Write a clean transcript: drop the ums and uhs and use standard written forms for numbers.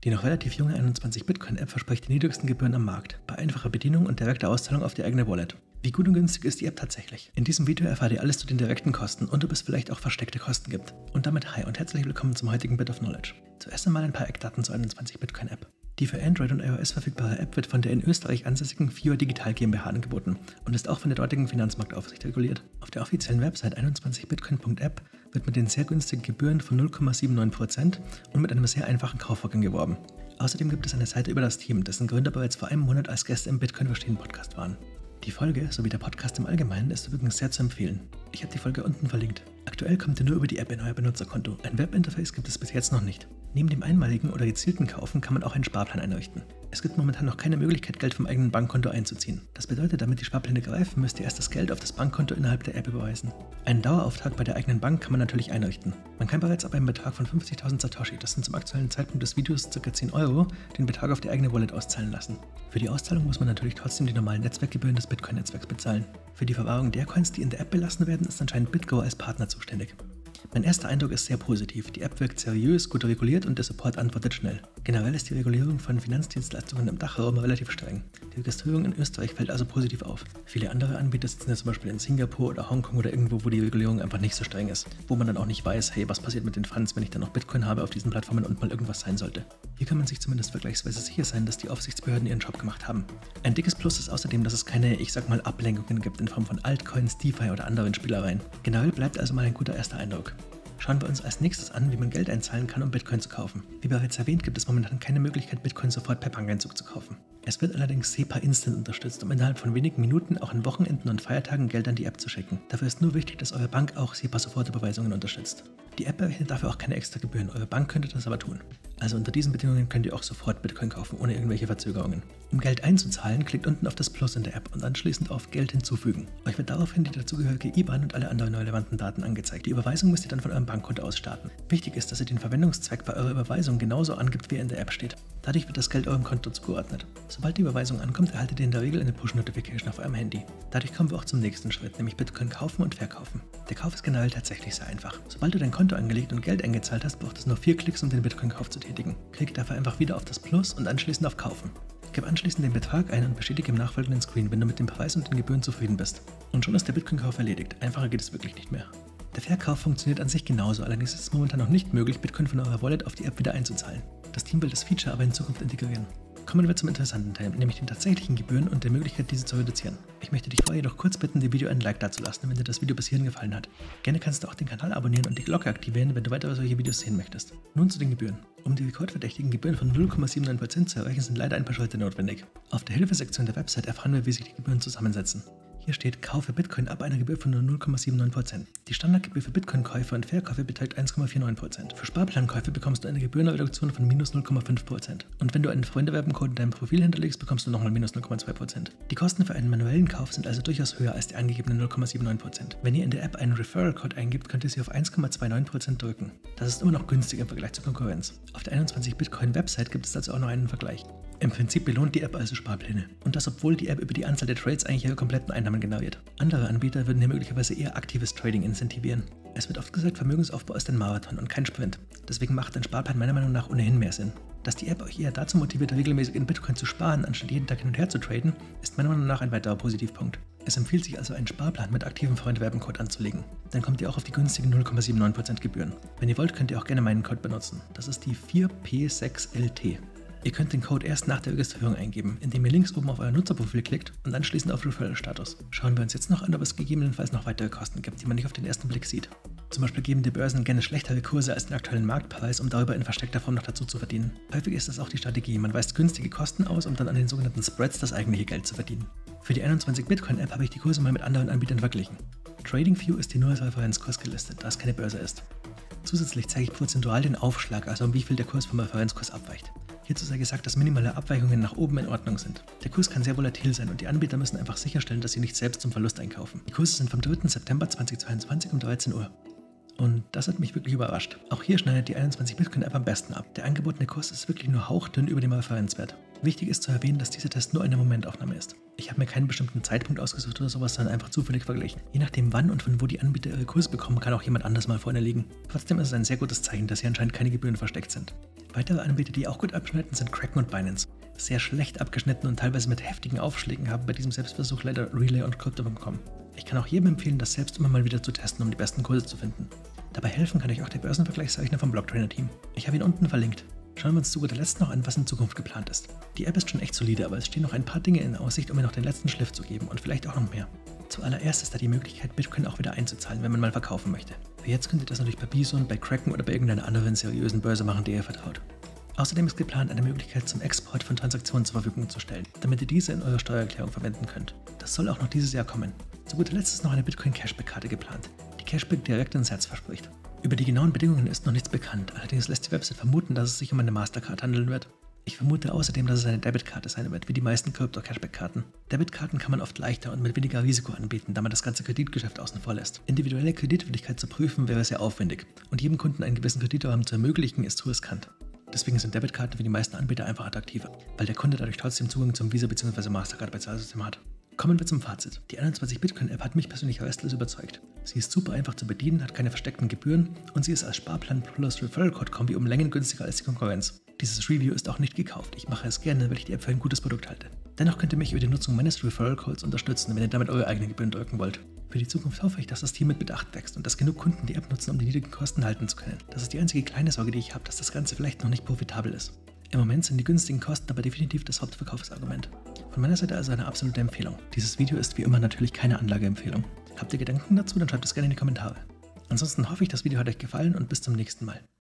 Die noch relativ junge 21-Bitcoin-App verspricht die niedrigsten Gebühren am Markt, bei einfacher Bedienung und direkter Auszahlung auf die eigene Wallet. Wie gut und günstig ist die App tatsächlich? In diesem Video erfahrt ihr alles zu den direkten Kosten und ob es vielleicht auch versteckte Kosten gibt. Und damit hi und herzlich willkommen zum heutigen Bit of Knowledge. Zuerst einmal ein paar Eckdaten zur 21-Bitcoin-App. Die für Android und iOS verfügbare App wird von der in Österreich ansässigen FIO Digital GmbH angeboten und ist auch von der dortigen Finanzmarktaufsicht reguliert. Auf der offiziellen Website 21bitcoin.app wird mit den sehr günstigen Gebühren von 0,79% und mit einem sehr einfachen Kaufvorgang geworben. Außerdem gibt es eine Seite über das Team, dessen Gründer bereits vor einem Monat als Gäste im Bitcoin Verstehen Podcast waren. Die Folge sowie der Podcast im Allgemeinen ist übrigens sehr zu empfehlen. Ich habe die Folge unten verlinkt. Aktuell kommt ihr nur über die App in euer Benutzerkonto. Ein Webinterface gibt es bis jetzt noch nicht. Neben dem einmaligen oder gezielten Kaufen kann man auch einen Sparplan einrichten. Es gibt momentan noch keine Möglichkeit, Geld vom eigenen Bankkonto einzuziehen. Das bedeutet, damit die Sparpläne greifen, müsst ihr erst das Geld auf das Bankkonto innerhalb der App überweisen. Einen Dauerauftrag bei der eigenen Bank kann man natürlich einrichten. Man kann bereits ab einem Betrag von 50.000 Satoshi, das sind zum aktuellen Zeitpunkt des Videos ca. 10 Euro, den Betrag auf die eigene Wallet auszahlen lassen. Für die Auszahlung muss man natürlich trotzdem die normalen Netzwerkgebühren des Bitcoin-Netzwerks bezahlen. Für die Verwahrung der Coins, die in der App belassen werden, ist anscheinend BitGo als Partner zuständig. Mein erster Eindruck ist sehr positiv. Die App wirkt seriös, gut reguliert und der Support antwortet schnell. Generell ist die Regulierung von Finanzdienstleistungen im Dachraum relativ streng. Die Registrierung in Österreich fällt also positiv auf. Viele andere Anbieter sitzen ja zum Beispiel in Singapur oder Hongkong oder irgendwo, wo die Regulierung einfach nicht so streng ist. Wo man dann auch nicht weiß, hey, was passiert mit den Funds, wenn ich dann noch Bitcoin habe auf diesen Plattformen und mal irgendwas sein sollte. Hier kann man sich zumindest vergleichsweise sicher sein, dass die Aufsichtsbehörden ihren Job gemacht haben. Ein dickes Plus ist außerdem, dass es keine, ich sag mal, Ablenkungen gibt in Form von Altcoins, DeFi oder anderen Spielereien. Generell bleibt also mal ein guter erster Eindruck. Schauen wir uns als nächstes an, wie man Geld einzahlen kann, um Bitcoin zu kaufen. Wie bereits erwähnt, gibt es momentan keine Möglichkeit, Bitcoin sofort per Bankeinzug zu kaufen. Es wird allerdings SEPA Instant unterstützt, um innerhalb von wenigen Minuten auch an Wochenenden und Feiertagen Geld an die App zu schicken. Dafür ist nur wichtig, dass eure Bank auch SEPA-Sofortüberweisungen unterstützt. Die App berechnet dafür auch keine extra Gebühren, eure Bank könnte das aber tun. Also unter diesen Bedingungen könnt ihr auch sofort Bitcoin kaufen, ohne irgendwelche Verzögerungen. Um Geld einzuzahlen, klickt unten auf das Plus in der App und anschließend auf Geld hinzufügen. Euch wird daraufhin die dazugehörige IBAN und alle anderen relevanten Daten angezeigt. Die Überweisung müsst ihr dann von eurem Bankkonto aus starten. Wichtig ist, dass ihr den Verwendungszweck bei eurer Überweisung genauso angibt, wie er in der App steht. Dadurch wird das Geld eurem Konto zugeordnet. Sobald die Überweisung ankommt, erhaltet ihr in der Regel eine Push-Notification auf eurem Handy. Dadurch kommen wir auch zum nächsten Schritt, nämlich Bitcoin kaufen und verkaufen. Der Kauf ist generell tatsächlich sehr einfach. Sobald du dein Konto angelegt und Geld eingezahlt hast, braucht es nur 4 Klicks, um den Bitcoin-Kauf zu tätigen. Klick dafür einfach wieder auf das Plus und anschließend auf Kaufen. Gib anschließend den Betrag ein und bestätige im nachfolgenden Screen, wenn du mit dem Preis und den Gebühren zufrieden bist. Und schon ist der Bitcoin-Kauf erledigt. Einfacher geht es wirklich nicht mehr. Der Verkauf funktioniert an sich genauso, allerdings ist es momentan noch nicht möglich, Bitcoin von eurer Wallet auf die App wieder einzuzahlen. Das Team will das Feature aber in Zukunft integrieren. Kommen wir zum interessanten Teil, nämlich den tatsächlichen Gebühren und der Möglichkeit, diese zu reduzieren. Ich möchte dich vorher jedoch kurz bitten, dem Video einen Like dazulassen, wenn dir das Video bis hierhin gefallen hat. Gerne kannst du auch den Kanal abonnieren und die Glocke aktivieren, wenn du weitere solche Videos sehen möchtest. Nun zu den Gebühren. Um die rekordverdächtigen Gebühren von 0,79% zu erreichen, sind leider ein paar Schritte notwendig. Auf der Hilfesektion der Website erfahren wir, wie sich die Gebühren zusammensetzen. Hier steht, kaufe Bitcoin ab einer Gebühr von nur 0,79%. Die Standardgebühr für Bitcoin-Käufe und Verkäufe beträgt 1,49%. Für Sparplankäufe bekommst du eine Gebührenreduktion von minus 0,5%. Und wenn du einen Freunde-Werben-Code in deinem Profil hinterlegst, bekommst du nochmal minus 0,2%. Die Kosten für einen manuellen Kauf sind also durchaus höher als die angegebenen 0,79%. Wenn ihr in der App einen Referral-Code eingibt, könnt ihr sie auf 1,29% drücken. Das ist immer noch günstig im Vergleich zur Konkurrenz. Auf der 21-Bitcoin-Website gibt es dazu auch noch einen Vergleich. Im Prinzip belohnt die App also Sparpläne. Und das, obwohl die App über die Anzahl der Trades eigentlich ihre kompletten Einnahmen generiert. Andere Anbieter würden hier möglicherweise eher aktives Trading incentivieren. Es wird oft gesagt, Vermögensaufbau ist ein Marathon und kein Sprint. Deswegen macht ein Sparplan meiner Meinung nach ohnehin mehr Sinn. Dass die App euch eher dazu motiviert, regelmäßig in Bitcoin zu sparen, anstatt jeden Tag hin und her zu traden, ist meiner Meinung nach ein weiterer Positivpunkt. Es empfiehlt sich also, einen Sparplan mit aktivem Freunde-Werben-Code anzulegen. Dann kommt ihr auch auf die günstigen 0,79% Gebühren. Wenn ihr wollt, könnt ihr auch gerne meinen Code benutzen. Das ist die 4P6LT. Ihr könnt den Code erst nach der Registrierung eingeben, indem ihr links oben auf euer Nutzerprofil klickt und anschließend auf Referral-Status. Schauen wir uns jetzt noch an, ob es gegebenenfalls noch weitere Kosten gibt, die man nicht auf den ersten Blick sieht. Zum Beispiel geben die Börsen gerne schlechtere Kurse als den aktuellen Marktpreis, um darüber in versteckter Form noch dazu zu verdienen. Häufig ist das auch die Strategie, man weist günstige Kosten aus, um dann an den sogenannten Spreads das eigentliche Geld zu verdienen. Für die 21-Bitcoin-App habe ich die Kurse mal mit anderen Anbietern verglichen. TradingView ist hier nur als Referenzkurs gelistet, da es keine Börse ist. Zusätzlich zeige ich prozentual den Aufschlag, also um wie viel der Kurs vom Referenzkurs abweicht. Hierzu sei gesagt, dass minimale Abweichungen nach oben in Ordnung sind. Der Kurs kann sehr volatil sein und die Anbieter müssen einfach sicherstellen, dass sie nicht selbst zum Verlust einkaufen. Die Kurse sind vom 3. September 2022 um 13 Uhr. Und das hat mich wirklich überrascht. Auch hier schneidet die 21 Bitcoin-App am besten ab. Der angebotene Kurs ist wirklich nur hauchdünn über dem Referenzwert. Wichtig ist zu erwähnen, dass dieser Test nur eine Momentaufnahme ist. Ich habe mir keinen bestimmten Zeitpunkt ausgesucht oder sowas, sondern einfach zufällig verglichen. Je nachdem wann und von wo die Anbieter ihre Kurse bekommen, kann auch jemand anders mal vorne liegen. Trotzdem ist es ein sehr gutes Zeichen, dass hier anscheinend keine Gebühren versteckt sind. Weitere Anbieter, die auch gut abschneiden, sind Kraken und Binance. Sehr schlecht abgeschnitten und teilweise mit heftigen Aufschlägen haben bei diesem Selbstversuch leider Relay und Crypto.com. Ich kann auch jedem empfehlen, das selbst immer mal wieder zu testen, um die besten Kurse zu finden. Dabei helfen kann euch auch der Börsenvergleichszeichner vom Blocktrainer-Team. Ich habe ihn unten verlinkt. Schauen wir uns zu guter Letzt noch an, was in Zukunft geplant ist. Die App ist schon echt solide, aber es stehen noch ein paar Dinge in Aussicht, um mir noch den letzten Schliff zu geben und vielleicht auch noch mehr. Zuallererst ist da die Möglichkeit, Bitcoin auch wieder einzuzahlen, wenn man mal verkaufen möchte. Für jetzt könnt ihr das natürlich bei Bison, bei Kraken oder bei irgendeiner anderen seriösen Börse machen, der ihr vertraut. Außerdem ist geplant, eine Möglichkeit zum Export von Transaktionen zur Verfügung zu stellen, damit ihr diese in eurer Steuererklärung verwenden könnt. Das soll auch noch dieses Jahr kommen. Zu guter Letzt ist noch eine Bitcoin-Cashback-Karte geplant, die Cashback direkt ins Herz verspricht. Über die genauen Bedingungen ist noch nichts bekannt, allerdings lässt die Website vermuten, dass es sich um eine Mastercard handeln wird. Ich vermute außerdem, dass es eine Debitkarte sein wird, wie die meisten Crypto-Cashback-Karten. Debitkarten kann man oft leichter und mit weniger Risiko anbieten, da man das ganze Kreditgeschäft außen vor lässt. Individuelle Kreditwürdigkeit zu prüfen wäre sehr aufwendig und jedem Kunden einen gewissen Kreditrahmen zu ermöglichen, ist zu riskant. Deswegen sind Debitkarten für die meisten Anbieter einfach attraktiver, weil der Kunde dadurch trotzdem Zugang zum Visa bzw. Mastercard-Bezahlsystem hat. Kommen wir zum Fazit. Die 21 Bitcoin-App hat mich persönlich restlos überzeugt. Sie ist super einfach zu bedienen, hat keine versteckten Gebühren und sie ist als Sparplan plus Referral-Code-Kombi um Längen günstiger als die Konkurrenz. Dieses Review ist auch nicht gekauft. Ich mache es gerne, weil ich die App für ein gutes Produkt halte. Dennoch könnt ihr mich über die Nutzung meines Referral-Codes unterstützen, wenn ihr damit eure eigenen Gebühren drücken wollt. Für die Zukunft hoffe ich, dass das Team mit Bedacht wächst und dass genug Kunden die App nutzen, um die niedrigen Kosten halten zu können. Das ist die einzige kleine Sorge, die ich habe, dass das Ganze vielleicht noch nicht profitabel ist. Im Moment sind die günstigen Kosten aber definitiv das Hauptverkaufsargument. Von meiner Seite also eine absolute Empfehlung. Dieses Video ist wie immer natürlich keine Anlageempfehlung. Habt ihr Gedanken dazu, dann schreibt es gerne in die Kommentare. Ansonsten hoffe ich, das Video hat euch gefallen und bis zum nächsten Mal.